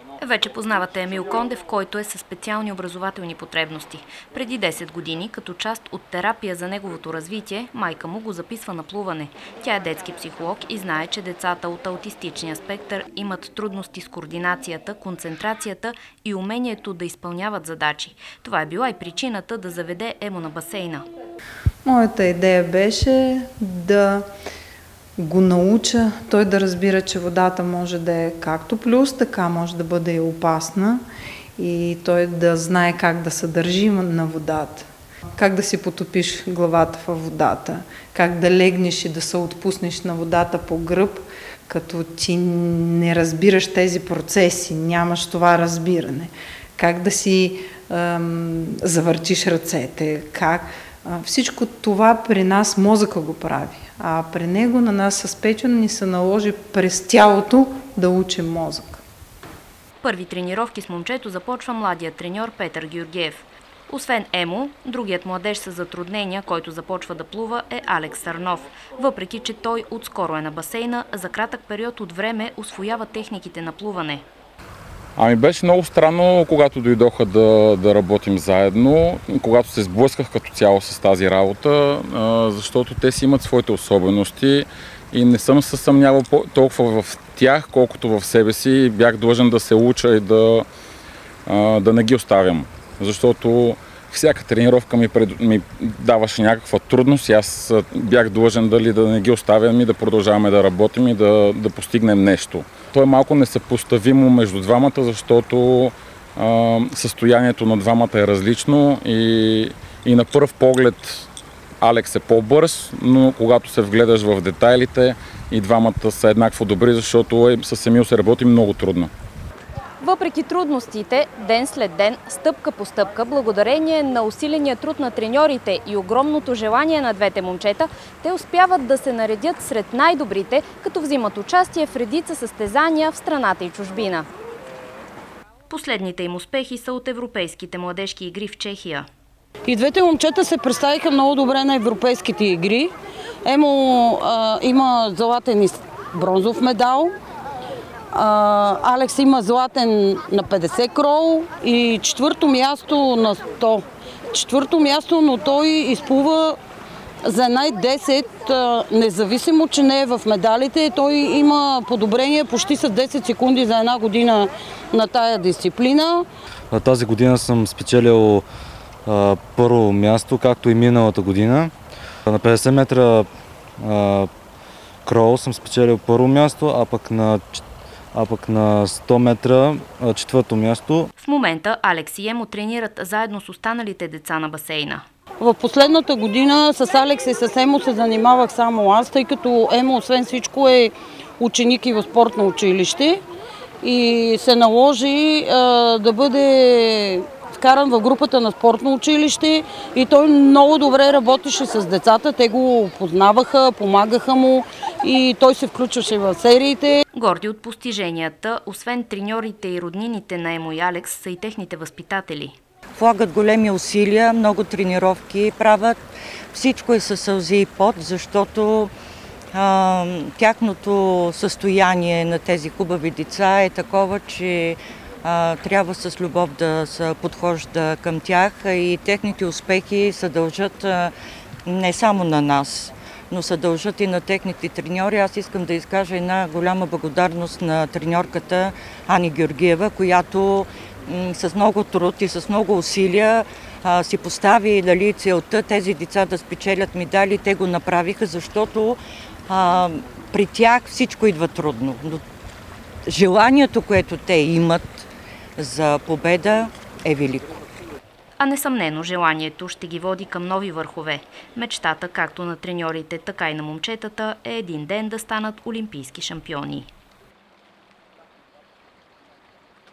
Вече познавате Емил Кондев, който е със специални образователни потребности. Преди 10 години, като част от терапия за неговото развитие, майка му го записва на плуване. Тя е детски психолог и знае, че децата от аутистичния спектър имат трудности с координацията, концентрацията и умението да изпълняват задачи. Това е била и причината да заведе Емо на басейна. Моята идея беше да го науча, той да разбира, че водата може да е както плюс, така може да бъде и опасна и той да знае как да се държи на водата, как да си потопиш главата във водата, как да легнеш и да се отпуснеш на водата по гръб, като ти не разбираш тези процеси, нямаш това разбиране, как да си завъртиш ръцете, как... Всичко това при нас мозъка го прави, а при него на нас с Петю ни се наложи през тялото да учим мозък. Първи тренировки с момчето започва младият треньор Петър Георгиев. Освен Емо, другият младеж с затруднения, който започва да плува, е Алекс Сърнов. Въпреки че той отскоро е на басейна, за кратък период от време усвоява техниките на плуване. Беше много странно, когато дойдоха да работим заедно, когато се сблъсках като цяло с тази работа, защото те си имат своите особености и не съм се съмнявал толкова в тях, колкото в себе си. Бях длъжен да се уча и да не ги оставям, защото всяка тренировка ми даваше някаква трудност и аз бях длъжен да не ги оставям и да продължаваме да работим и да постигнем нещо. То е малко несъпоставимо между двамата, защото състоянието на двамата е различно и на пръв поглед Алекс е по-бърз, но когато се вгледаш в детайлите и двамата са еднакво добри, защото с Емил се работи много трудно. Въпреки трудностите, ден след ден, стъпка по стъпка, благодарение на усиления труд на треньорите и огромното желание на двете момчета, те успяват да се наредят сред най-добрите, като взимат участие в редица състезания в страната и чужбина. Последните им успехи са от европейските младежки игри в Чехия. И двете момчета се представиха много добре на европейските игри. Емо има златен и бронзов медал. Алекс има златен на 50 крол и четвърто място на 100. Четвърто място, но той изплува за най-10, независимо, че не е в медалите. Той има подобрение почти с 10 секунди за една година на тая дисциплина. Тази година съм спечелил първо място, както и миналата година. На 50 метра крол съм спечелил първо място, а пък на 100 метра четвърто място. В момента Алекс и Емо тренират заедно с останалите деца на басейна. В последната година с Алекс и с Емо се занимавах само аз, тъй като Емо освен всичко е ученик и в спортно училище и се наложи да бъде вкаран в групата на спортно училище и той много добре работеше с децата, те го познаваха, помагаха му и той се включваше в сериите. Горди от постиженията, освен треньорите и роднините на Емо и Алекс, са и техните възпитатели. Влагат големи усилия, много тренировки правят, всичко е със сълзи и пот, защото тяхното състояние на тези хубави деца е такова, че трябва с любов да се подхожда към тях и техните успехи се дължат не само на нас, но се дължат и на техните треньори. Аз искам да изкажа една голяма благодарност на треньорката Ани Георгиева, която с много труд и с много усилия си постави целта тези деца да спечелят медали. Те го направиха, защото при тях всичко идва трудно. Но желанието, което те имат за победа, е велико. А несъмнено желанието ще ги води към нови върхове. Мечтата, както на треньорите, така и на момчетата, е един ден да станат олимпийски шампиони.